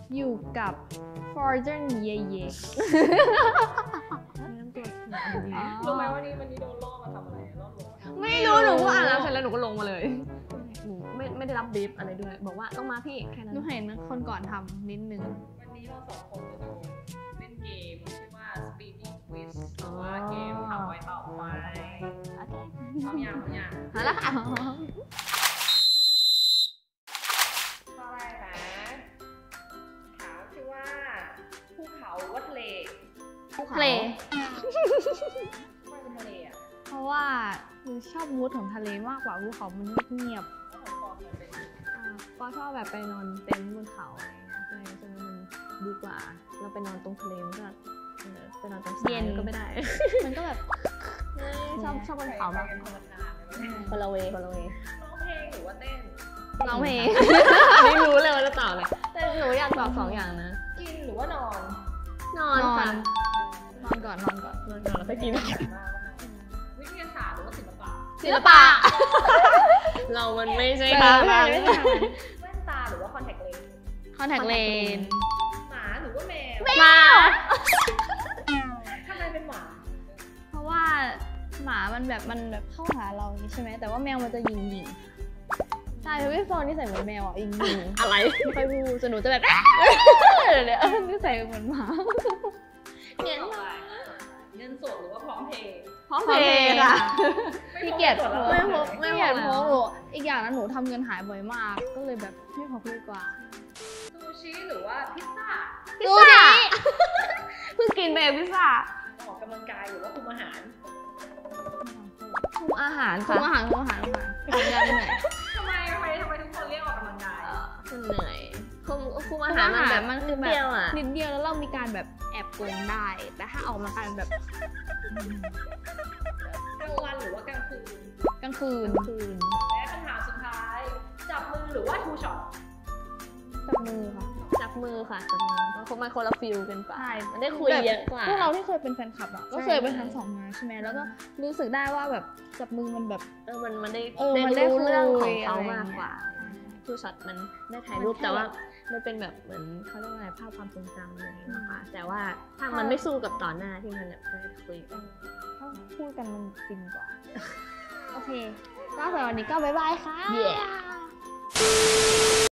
อยู่กับ Fortune เย่เย่รู้ไหมว่าวันนี้โดนล่อมาทำอะไรล่อลวงไม่รู้หนูก็อ่านแล้วเสร็จแล้วหนูก็ลงมาเลยหนูไม่ได้รับบรีฟอะไรด้วยบอกว่าต้องมาพี่แค่นั้นหนูเห็นคนก่อนทำนิดนึงวันนี้เราสองคนจะเล่นเกมชื่อว่า Speeding Quiz หรือว่าเกมถามไวตอบไวพร้อมยังเอาละค่ะข้อแรกนะถามชื่อว่าภูเขาหรือว่าทะเลทะเลไม่เป็นทะเลอ่ะเพราะว่าหนูชอบมูดของทะเลมากกว่าภูเขามันเงียบแล้วของปอมมันเป็นปอชอบแบบไปนอนเต็นท์บนเขาอะไรเงี้ยใช่มันดีกว่าเราไปนอนตรงทะเลมันก็ไปนอนตรงทรายก็ไม่ได้ๆมันก็แบบชอบบนเขามากเป็นคนละทางเลยคนละเวร้องเพลงหรือว่าเต้นร้องเพลงไม่รู้เลยว่าจะตอบอะไรแต่หนูอยากตอบ2 อย่างนะกินหรือว่านอนนอนค่ะนอนก่อนนอนก่อนแล้วไปกินวิทยาศาสตร์หรือว่าศิลปะศิลปะ เรามันไม่ใช่ทางนั้นแว่นตาหรือว่าคอนแทคเลนส์คอนแทคเลนหมาหรือว่าแมวมาทำไมเป็นหมาเพราะว่าหมามันแบบเข้าหาเราอย่างนี้ใช่ไหมแต่ว่าแมวมันจะยิงใช่พี่ฟองนี่ใส่เหมือนแมวอ่ะยิงอะไรไม่ค่อยพูดจนหนูจะแบบเนี่ยนี่ใส่เหมือนหมาเนี่ยเงินสดหรือว่าพร้อมเพย์พร้อมเพย์ค่ะพี่เกียรติไม่พกพี่เกียรติโพสต์อีกอย่างนะหนูทำเงินหายบ่อยมาก ก็เลยแบบไม่พกดีกว่าซูชิหรือว่าพิซซ่าพิซซ่าเพิ่งกินไปพิซซ่าออกกำลังกายหรือว่าคุมอาหารคุมอาหารคุค่ะมอาหารทำงานเหนื่อยทำไมทุกคนเรียกออกกำลังกายมันเหนื่อยคุมอาอาหารหารแบบมันคือแบบเดียวอ่ะนิดเดียวแล้วเรามีการแบบแอบโกงได้ แต่ถ้าออกมาการแบบกลางวันหรือว่ากลางคืนกลางคืนและคำถามสุดท้าย จับมือหรือว่าทูช็อตจับมือค่ะจับมือค่ะจับมือมันคนละฟิลกันกว่าใช่มันได้คุยเยอะกว่าพวกเราที่เคยเป็นแฟนคลับอ่ะก็ใช่เคยไปทั้ง2 งานใช่ไหมแล้วก็รู้สึกได้ว่าแบบจับมือมันแบบมันได้มันได้รู้เรื่องของคุยเขาอะไรมากกว่าทูช็อตมันได้ถ่ายรูปมันแค่แต่ว่ามันเป็นแบบเหมือนเขาเรียกว่าอะไรภาพความทรงจำอะไรอย่างเงี้ยมากกว่าแต่ว่าถ้ามันไม่สู้กับต่อหน้าที่มันแบบได้คุยกันถ้าพูดกันมันฟินกว่า โอเคก็สำหรับวันนี้ก็บ๊ายบายค่ะ Yeah